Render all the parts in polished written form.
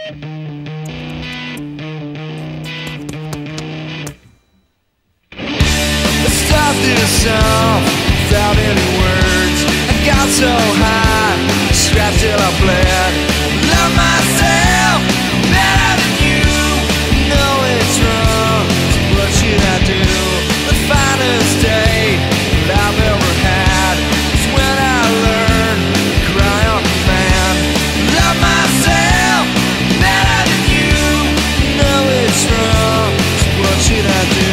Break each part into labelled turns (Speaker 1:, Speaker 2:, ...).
Speaker 1: Start this off without any words. I got so high, strapped till I bled. Love myself better than you. Know it's wrong, so what should I do? The finest day that I've ever had is when I learned to cry on command. Love myself better than you. Know it's wrong, so what should I do?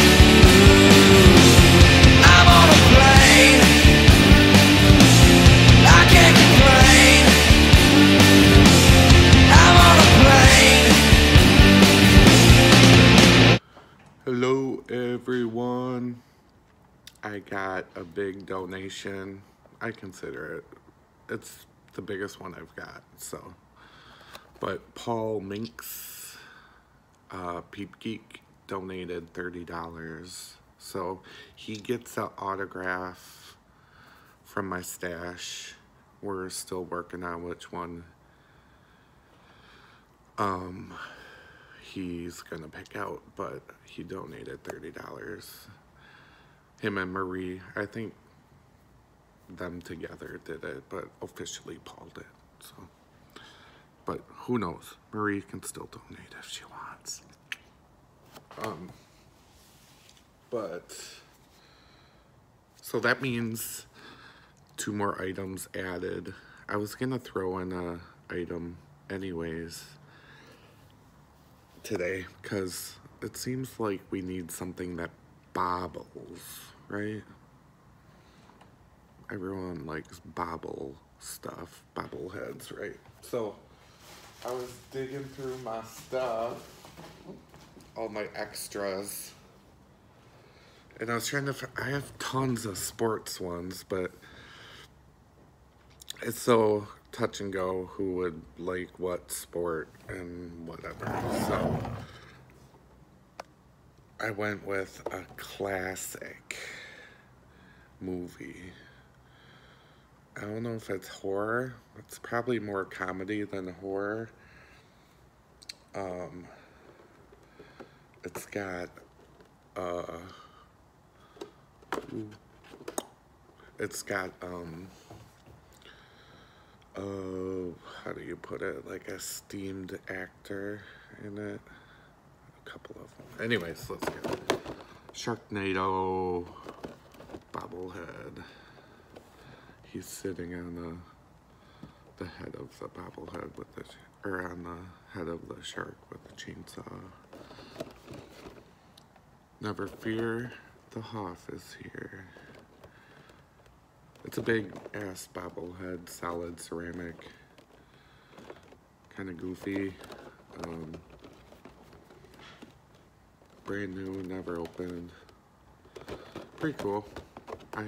Speaker 2: Hello everyone, I got a big donation. I consider it's the biggest one I've got, so. But Paul Minks, Peep Geek, donated $30. So he gets an autograph from my stash. We're still working on which one he's gonna pick out, but he donated $30. Him and Marie, I think them together did it, but officially Paul did, so. But who knows, Marie can still donate if she wants. But so that means 2 more items added. I was gonna throw in a item anyways today, because it seems like we need something that bobbles, right? Everyone likes bobble stuff, bobbleheads, right? So I was digging through my stuff, all my extras, and I was trying to, I have tons of sports ones, but it's so touch and go who would like what sport and whatever. So I went with a classic movie. I don't know if it's horror. It's probably more comedy than horror. It's got how do you put it, like a steamed actor in it, a couple of them. Anyways, let's get it. Sharknado bobblehead. He's sitting on the head of the bobblehead with the, or on the head of the shark with the chainsaw. Never fear, the Hoff is here. It's a big ass bobblehead, solid ceramic, kind of goofy, brand new, never opened. Pretty cool. I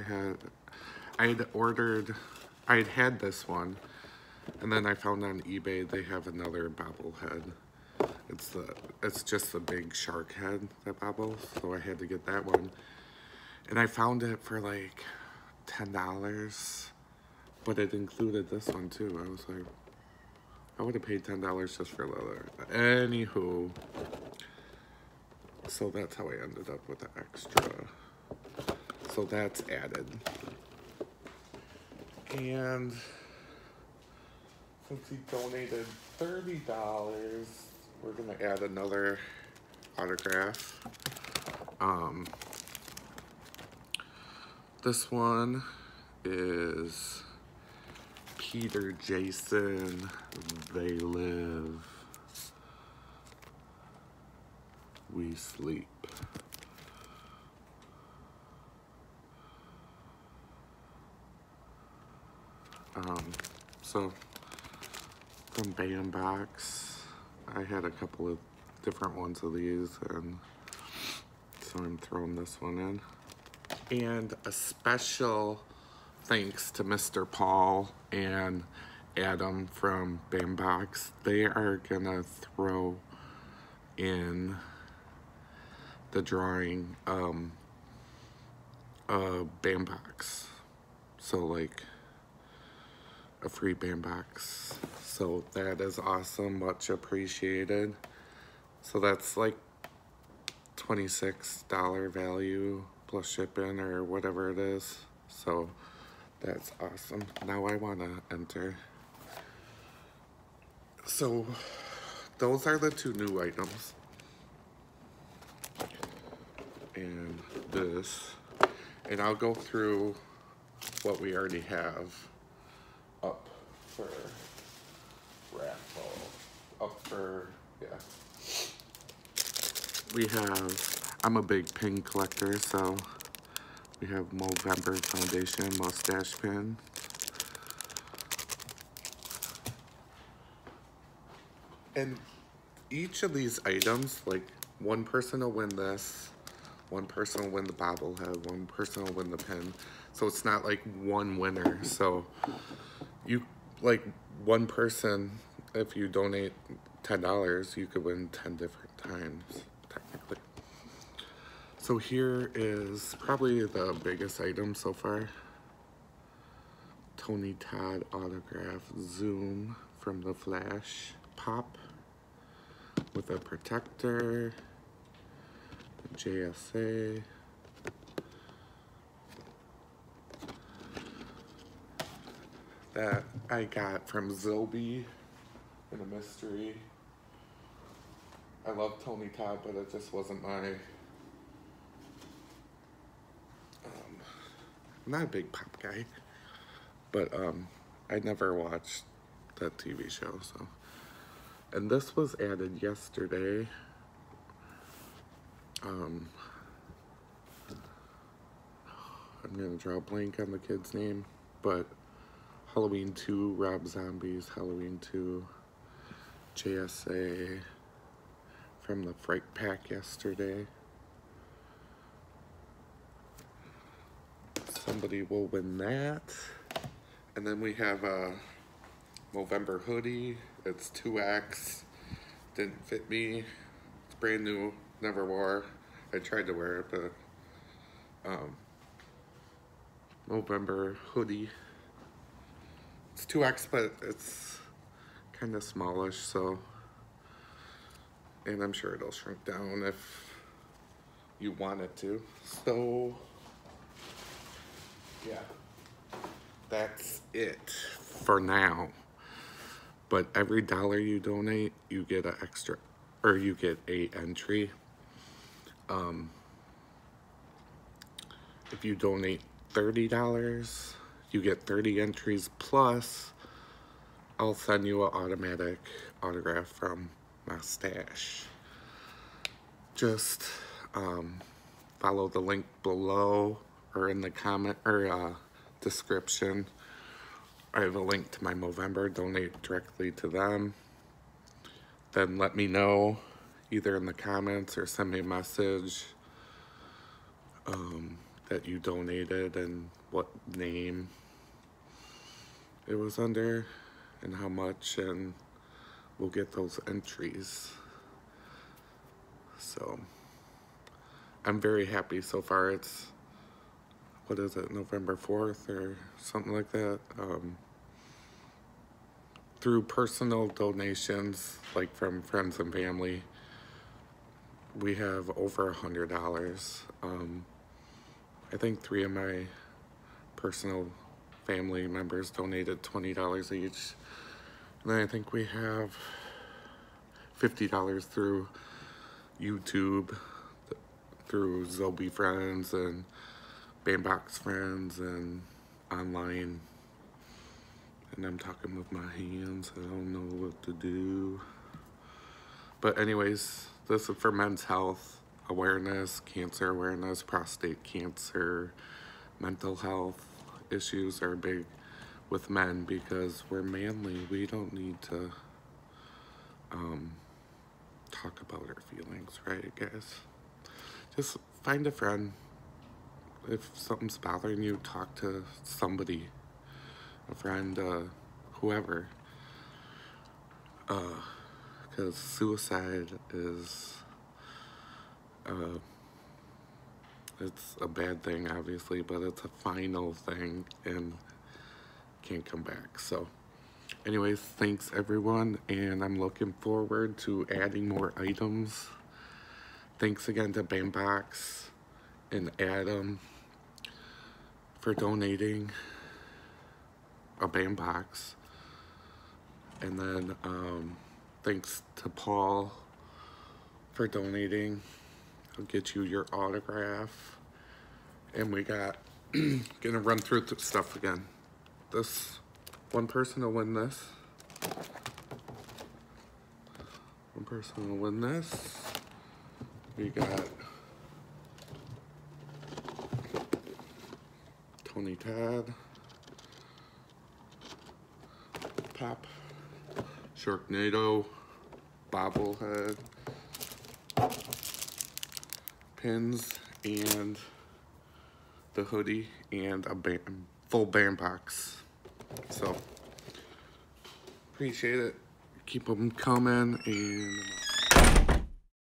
Speaker 2: had this one, and then I found on eBay they have another bobblehead. It's just the big shark head that bobbles, so I had to get that one. And I found it for like $10, but it included this one too. I was like, I would have paid $10 just for leather. Anywho, so that's how I ended up with the extra. So that's added. And since he donated $30, we're gonna add another autograph. This one is Peter Jason, They Live, We Sleep. So from Bandbox, I had a couple of different ones of these, and so I'm throwing this one in. And a special thanks to Mr. Paul and Adam from Bandbox. They are gonna throw in the drawing a Bandbox. So like a free Bandbox So that is awesome, much appreciated. So that's like $26 value plus shipping or whatever it is. So that's awesome. Now I want to enter. So those are the two new items. And this. And I'll go through what we already have up for raffle. Up for, yeah. We have, I'm a big pin collector, so we have Movember Foundation mustache pin. And each of these items, like one person will win this, one person will win the bobblehead, one person will win the pin. So it's not like one winner. So you, like one person, if you donate $10, you could win 10 different times, technically. So here is probably the biggest item so far. Tony Todd autograph Zoom from the Flash pop with a protector, JSA. That I got from Zilby in a mystery. I love Tony Todd, but it just wasn't my... I'm not a big pop guy, but I never watched that TV show, so. And this was added yesterday. I'm gonna draw a blank on the kid's name, but Halloween 2, Rob Zombie's Halloween 2, JSA from the Fright Pack yesterday. Somebody will win that. And then we have a Movember hoodie. It's 2X. Didn't fit me. It's brand new. Never wore. I tried to wear it, but Movember hoodie. It's 2X, but it's kind of smallish, so. And I'm sure it'll shrink down if you want it to. So, yeah. That's it for now. But every dollar you donate, you get an extra, or you get a entry. If you donate $30, you get 30 entries plus I'll send you an automatic autograph from my stash. Just follow the link below or in the comment or description. I have a link to my Movember. Donate directly to them. Then let me know either in the comments or send me a message that you donated and what name it was under and how much, and we'll get those entries. So I'm very happy so far. It's, what is it, November 4th or something like that. Through personal donations, like from friends and family, we have over $100. I think 3 of my personal family members donated $20 each. And then I think we have $50 through YouTube, through Zobi friends and Bandbox friends and online. And I'm talking with my hands. I don't know what to do. But anyways, this is for men's health awareness, cancer awareness, prostate cancer, mental health issues are big with men because we're manly. We don't need to talk about our feelings, right, guys? Just find a friend. If something's bothering you, talk to somebody, a friend, whoever. Because suicide is, it's a bad thing, obviously, but it's a final thing and can't come back. So Anyways, thanks everyone, and I'm looking forward to adding more items. Thanks again to Bandbox and Adam for donating a Bandbox. And then thanks to Paul for donating. I'll get you your autograph. And we got, gonna run through the stuff again. This one person will win this. One person will win this. We got Tony Todd, Pop, Sharknado, bobblehead, pins, and the hoodie, and a full Bandbox. So, appreciate it. Keep them coming, and